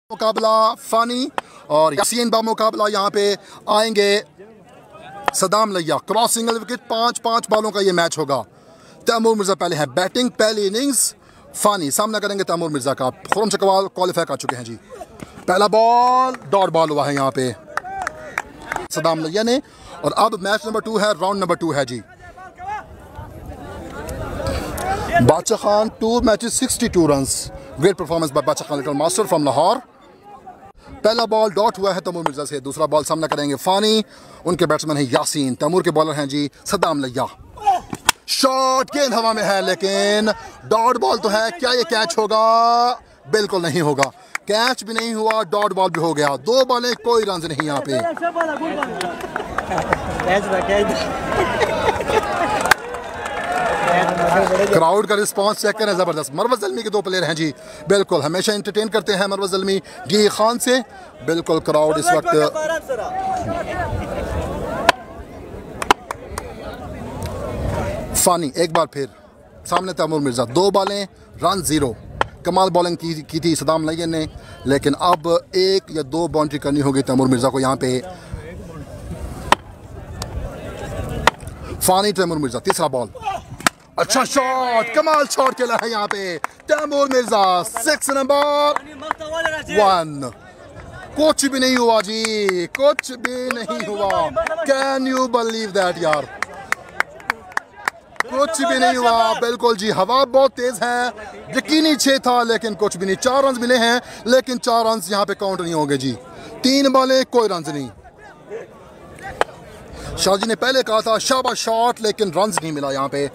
मुकाबला फानी और यासीन बा मुकाबला यहाँ पे आएंगे सदाम लैया। क्रॉस सिंगल विकेट 5-5 बॉलों का ये मैच होगा। तैमूर मिर्जा पहले हैं बैटिंग, पहली इनिंग्स फानी सामना करेंगे तैमूर मिर्जा का। खुरम चकवाल क्वालिफाई कर चुके हैं जी। पहला बॉल डॉट बॉल हुआ है यहाँ पे सदाम लैया ने। और अब मैच नंबर 2 है, राउंड नंबर 2 है जी। Badshah Khan 2 matches 62 runs. Great performance by Badshah Khan little master from Lahore. पहला बॉल डॉट हुआ है तैमूर मिर्जा से। दूसरा बॉल सामना करेंगे फानी, उनके बैट्समैन है यासीन। तैमूर के बॉलर हैं जी सदाम लैया। शॉट, गेंद हवा में है लेकिन डॉट बॉल तो है। क्या ये कैच होगा? बिल्कुल नहीं होगा। कैच भी नहीं हुआ, डॉट बॉल भी हो गया। 2 बॉलें, कोई रन नहीं यहाँ पे। क्राउड का रिस्पांस चेक करें, जबरदस्त। marwt zalmi के 2 प्लेयर हैं जी। बिल्कुल हमेशा एंटरटेन करते हैं marwt zalmi गी खान से। बिल्कुल क्राउड इस वक्त फानी एक बार फिर सामने तैमूर मिर्जा। 2 बॉलें, रन 0। कमाल बॉलिंग की थी सदाम लैया ने, लेकिन अब 1 या 2 बाउंड्री करनी होगी तैमूर मिर्जा को यहाँ पे। फानी तैमूर मिर्जा, तीसरा बॉल। अच्छा शॉट, कमाल शॉट खेला है यहाँ पे तैमूर मिर्जा। 6 नंबर 1। कुछ भी नहीं हुआ जी, कुछ भी नहीं हुआ। कैन यू बिलीव दैट यार, कुछ भी नहीं हुआ। बिल्कुल जी, हवा बहुत तेज है। यकीनी 6 था लेकिन कुछ भी नहीं। 4 रन मिले हैं लेकिन 4 रन यहाँ पे काउंट नहीं होंगे जी। 3 बॉलें, कोई रन नहीं। शाह जी ने पहले कहा था शाबाश शॉट, लेकिन रन नहीं मिला यहाँ पे।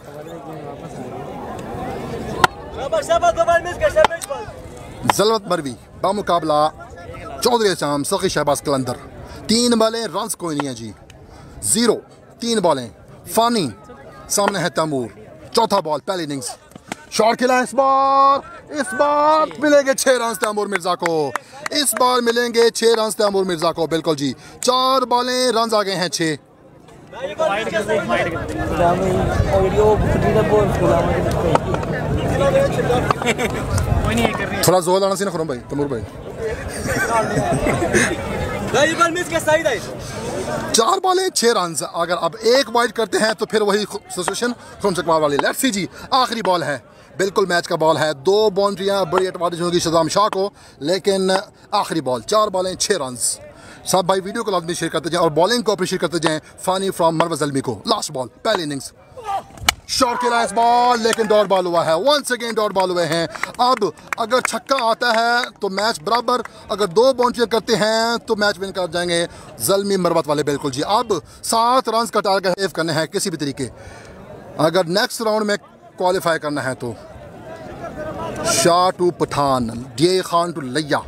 जलवत मरवी बामुकाबला चौधरी शाम सखी शहबाज कलंदर। 3 बॉलें, रन कोई नहीं है जी। 0, 3 बॉलें। फानी सामने है तैमूर। चौथा बॉल, पहली इनिंग्स। शॉट खेला इस बार मिलेंगे 6 रन तैमूर मिर्जा को। इस बार मिलेंगे 6 रन तैमूर मिर्जा को। बिल्कुल जी, 4 बॉलें, रन आ गए हैं 6। थोड़ा जोर लाना सी ना खुरम भाई, तैमूर भाई। 4 बॉलें, 6 रन। अगर अब 1 वाइड करते हैं तो फिर वही सिचुएशन खुरम चकवाल वाली। लेट्स सी जी, आखिरी बॉल है, बिल्कुल मैच का बॉल है। 2 बाउंड्रियां, बड़ी एडवांटेज होगी सदाम शाह को, लेकिन आखिरी बॉल। 4 बॉलें, 6 रन। सब भाई वीडियो को लाजमी शेयर करते जाएं और बॉलिंग को अप्रिशिएट करते जाएं फानी फ्रॉम marwt zalmi को। लास्ट बॉल, पहली इनिंग्स। शॉट खेला इस बॉल लेकिन डॉट बॉल हुआ है। वंस अगेन डॉट बॉल हुए हैं। अब अगर छक्का आता है तो मैच बराबर, अगर 2 बाउंड्री करते हैं तो मैच विन कर जाएंगे ज़ल्मी marwt वाले। बिल्कुल जी, अब 7 रन का टारगेट सेव करने हैं किसी भी तरीके, अगर नेक्स्ट राउंड में क्वालिफाई करना है तो। Shah to Pathan, D Khan to Layya.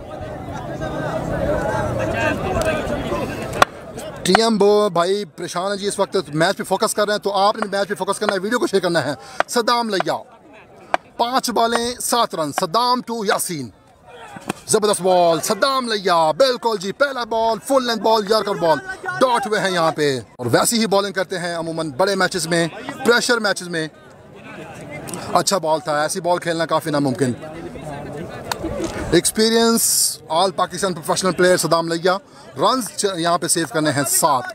TM भाई परेशान है जी इस वक्त, मैच पे फोकस कर रहे हैं, तो आपने मैच पे फोकस करना है, वीडियो को शेयर करना है। सदाम लैया 5 बॉलें, 7 रन। सदाम टू यासीन, जबरदस्त बॉल सदाम लैया। बिल्कुल जी, पहला ball full length ball, yorker ball, dot हुए हैं यहाँ पे। और वैसी ही बॉलिंग करते हैं अमूमन बड़े मैचेस में, प्रेशर मैचेस में। अच्छा बॉल था, ऐसी बॉल खेलना काफ़ी नामुमकिन। Experience all Pakistan professional player Saddam Layya. Runs यहाँ पे सेव करने हैं 7।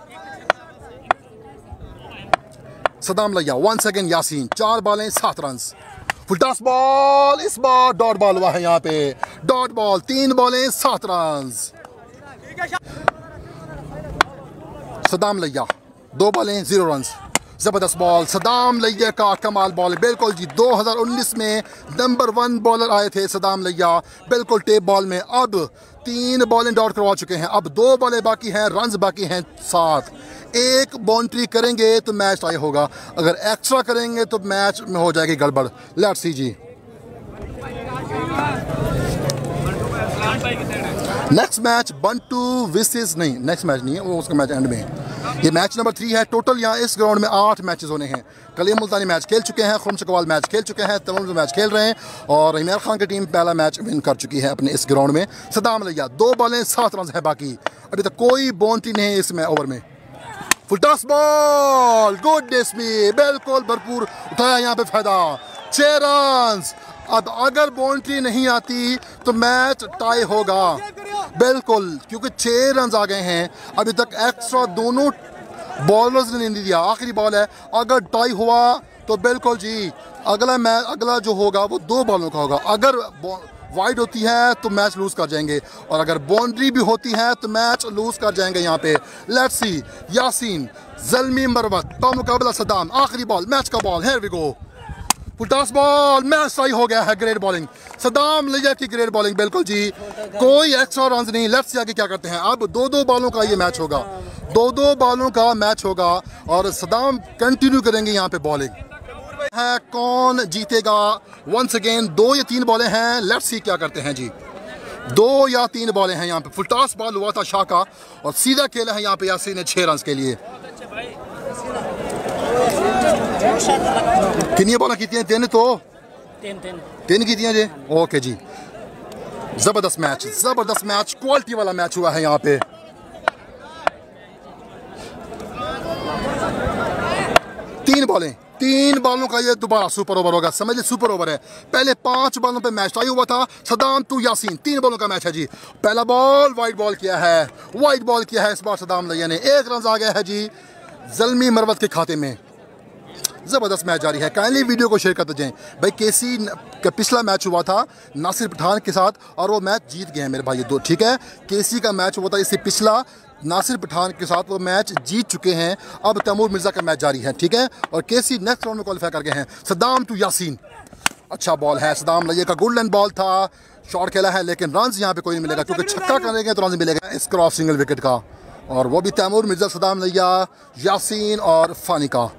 सदाम लैया वंस अगेन यासीन, 4 बॉलें, 7 रन। फुल टॉस बॉल, इस बार डॉट बॉल हुआ है यहाँ पे। डॉट बॉल, 3 बॉलें, 7 रन। सदाम लैया 2 बॉलें, 0 रन। जबरदस्त बॉल सदाम लैया का, कमाल बॉल। बिल्कुल जी, 2019 में नंबर 1 बॉलर आए थे सदाम लैया, बिल्कुल टेप बॉल में। अब 3 बॉलें डॉट करवा चुके हैं, अब 2 बॉलें बाकी हैं, रन्स बाकी हैं 7। 1 बाउंड्री करेंगे तो मैच टाई होगा, अगर एक्स्ट्रा करेंगे तो मैच में हो जाएगी गड़बड़। लेट्स सी जी, नेक्स्ट मैच बंटू विसेस, नहीं नेक्स्ट मैच नहीं है वो, उसका मैच एंड में है। ये मैच नंबर 3 है। टोटल यहाँ इस ग्राउंड में 8 मैचेस होने हैं। कलीम मुल्तानी मैच खेल चुके हैं, खुरम चकवाल मैच खेल चुके हैं, तैमूर मैच खेल रहे हैं, और इमरान खान की टीम पहला मैच विन कर चुकी है अपने इस ग्राउंड में। सदाम लैया 2 बॉलें, 7 रन है बाकी, अभी तक कोई बाउंड्री नहीं है इसमें ओवर में। Full toss ball, goodness me, बिल्कुल भरपूर उठाया यहाँ पे फायदा। 6 रन। अब अगर बाउंड्री नहीं आती तो मैच टाई होगा, बिल्कुल, क्योंकि 6 रन आ गए हैं। अभी तक एक्स्ट्रा दोनों बॉलर्स ने नहीं दिया, आखिरी बॉल है। अगर टाई हुआ तो बिल्कुल जी अगला जो होगा वो 2 बॉलों का होगा। अगर वाइड होती है तो मैच लूज कर जाएंगे, और अगर बाउंड्री भी होती है तो मैच लूज कर जाएंगे यहाँ पे। लेट्स सी, यासीन, ज़ल्मी, मरवत का मुकाबला सद्दाम। आखिरी बॉल, मैच का ball, here we go, full toss ball, match tie हो गया है। ग्रेट बॉलिंग, सद्दाम layya की ग्रेट बॉलिंग, बिल्कुल जी, कोई एक्स्ट्रा रन नहीं। लेट्स सी आगे क्या करते हैं। अब 2-2 बॉलों का ये मैच होगा, 2-2 बॉलों का मैच होगा, और सद्दाम कंटिन्यू करेंगे यहाँ पे बॉलिंग है। कौन जीतेगा? वंस अगेन 2 या 3 बॉलें हैं। लेट्स सी क्या करते हैं जी। 2 या 3 बॉलें हैं यहाँ पे। फुल टॉस बॉल हुआ था शाह का, और सीधा खेला है यहाँ पे यासीन ने 6 रन के लिए। कितनी बॉल की थी? 3 की थी जी। ओके जी, जबरदस्त मैच, क्वालिटी वाला मैच हुआ है यहाँ पे। तीन बॉलों का ये दोबारा सुपर ओवर होगा, समझ लीजिए सुपर ओवर है। पहले 5 बॉलों पे मैच टाई हुआ था, सद्दाम टू यासीन, 3 बॉलों का मैच है जी। पहला बॉल वाइड बॉल किया है इस बार सद्दाम layya ने। 1 रन आ गया है जी ज़ल्मी मरवत के खाते में। ज़बरदस्त मैच जारी है। काइंडली वीडियो को शेयर करते जाएं भाई। केसी का पिछला मैच हुआ था नासिर पठान के साथ, और वो मैच जीत गए हैं मेरे भाई 2, ठीक है। केसी का मैच हुआ था इससे पिछला नासिर पठान के साथ, वो मैच जीत चुके हैं। अब तैमूर मिर्ज़ा का मैच जारी है, ठीक है, और केसी नेक्स्ट राउंड में क्वालिफाई कर गए हैं। सद्दाम टू यासीन, अच्छा बॉल है, सद्दाम layya का गोल्डन बॉल था, शॉट खेला है, लेकिन रन यहाँ पे कोई नहीं मिलेगा, क्योंकि छक्का करेंगे तो रन मिलेगा इस क्रॉस सिंगल विकेट का, और वो भी तैमूर मिर्ज़ा, सद्दाम layya, यासीन और फानी का।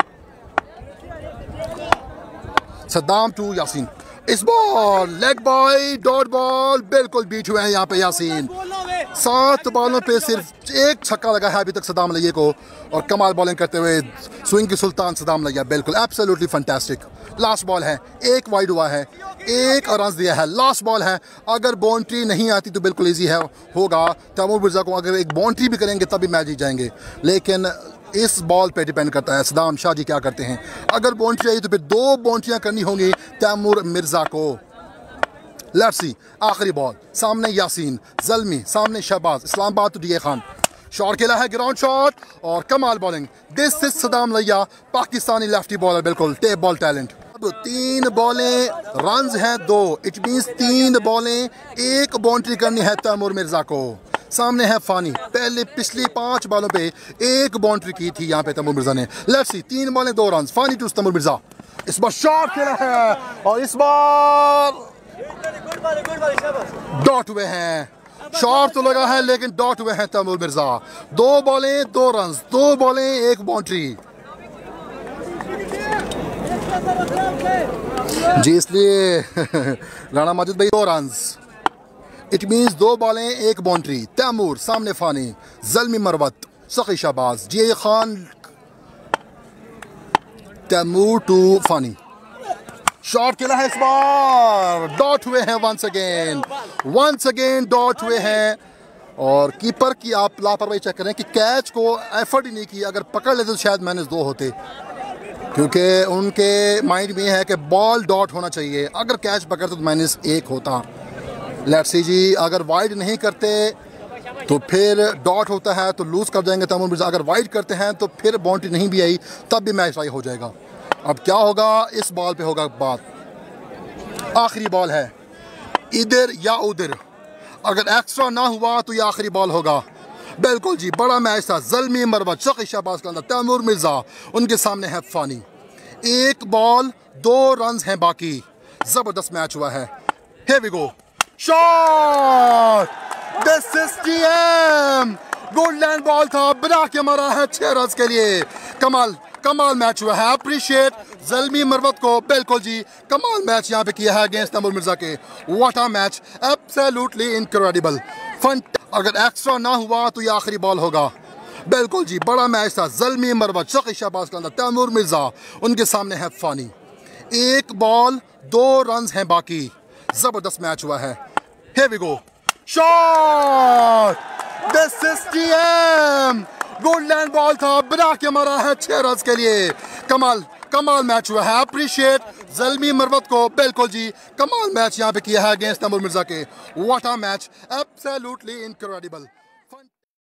सद्दाम टू यासीन, इस ball leg bye, dot ball, बिल्कुल बीट हुए हैं यहाँ पे यासीन। 7 बॉलों पे सिर्फ 1 छक्का लगा है अभी तक सद्दाम layya को, और कमाल बॉलिंग करते हुए स्विंग की सुल्तान सद्दाम layya, बिल्कुल एब्सोल्युटली फैंटास्टिक। लास्ट बॉल है, 1 वाइड हुआ है, 1 रन दिया है। लास्ट बॉल है, अगर बाउंड्री नहीं आती तो बिल्कुल ईजी है होगा तैमूर मिर्ज़ा को। अगर एक बाउंड्री भी करेंगे तभी मैच जीत जाएंगे, लेकिन इस बॉल पे डिपेंड करता है सद्दाम शाह जी क्या करते हैं। अगर बाउंड्री आई तो फिर 2 बाउंड्रियां करनी होंगी तैमूर मिर्ज़ा को। लेट्स सी, आखिरी बॉल, सामने यासीन, ज़ल्मी, सामने Shahbaz, Islamabad to DA Khan. Shot खेला है, ग्राउंड शॉट, और कमाल bowling. This is Saddam layya, Pakistani lefty bowler, बिल्कुल टेप बॉल टैलेंट। अब 3 बॉलें, रन्स हैं 2, इट मीन्स 3 बॉलें, 1 बाउंड्री करनी है तैमूर मिर्ज़ा को। सामने है फानी, पहले पिछली 5 बॉलों पे 1 बाउंड्री की थी यहाँ पे तैमूर मिर्ज़ा ने। लेट्स सी, 3 बॉलें 2 रन, फानी टू तैमूर मिर्ज़ा। इस बार शॉट खेला है, और इस बार डॉट हुए हैं। शॉट तो लगा है लेकिन डॉट हुए हैं तैमूर मिर्ज़ा। 2 बॉलें 2 रन, 2 बॉलें 1 बाउंड्री जी, इसलिए राणा माजिद भाई 2 रन, इट मीन्स 2 बॉलें 1 बाउंड्री। तैमूर, सामने Fani, Zalmi Marwat, Sakhi Shahbaz, DA Khan, Taimur to Fani. Shot खेला है, इस बार डॉट हुए हैं वंस अगेन डॉट हुए हैं। और कीपर की आप लापरवाही चेक करें कि कैच को एफर्ट ही नहीं किया, अगर पकड़ लेते तो शायद -2 होते, क्योंकि उनके माइंड में है कि बॉल डॉट होना चाहिए। अगर कैच पकड़ते तो -1 होता। लेट्स सी जी, अगर वाइड नहीं करते तो फिर डॉट होता है तो लूज कर जाएंगे तैमूर मिर्ज़ा। अगर वाइड करते हैं तो फिर बाउंड्री नहीं भी आई तब भी मैच टाई हो जाएगा। अब क्या होगा, इस बॉल पे होगा बात। आखिरी बॉल है, इधर या उधर, अगर एक्स्ट्रा ना हुआ तो ये आखिरी बॉल होगा, बिल्कुल जी। बड़ा मैच था, ज़ल्मी मरवत, सखी शहबाज के अंदर तैमूर मिर्ज़ा, उनके सामने है फानी। 1 बॉल 2 रन हैं बाकी। जबरदस्त मैच हुआ है। Here we go, shot, this is TM, golden ball था, बना के मारा है 6 रन के लिए। कमाल मैच हुआ है। अप्रिशिएट ज़ल्मी मरवत को, बिल्कुल जी, कमाल मैच यहाँ पे किया है अगेंस्ट तैमूर मिर्ज़ा के। What a match, absolutely incredible fun. अगर एक्स्ट्रा ना हुआ तो ये आखिरी बॉल होगा, बिल्कुल जी। बड़ा मैच था, ज़ल्मी मरवत, सखी शहबाज के अंदर तैमूर मिर्ज़ा, उनके सामने है फानी। 1 बॉल 2 रन हैं बाकी। जबरदस्त मैच हुआ है। Here we go, shot, this is TM, golden ball था, बना के मारा है 6 रन के लिए। कमाल मैच हुआ है। अप्रिशिएट जल्मी मरवत को, बिल्कुल जी कमाल मैच यहाँ पे किया है अगेंस्ट तैमूर मिर्जा के। What a match, absolutely incredible.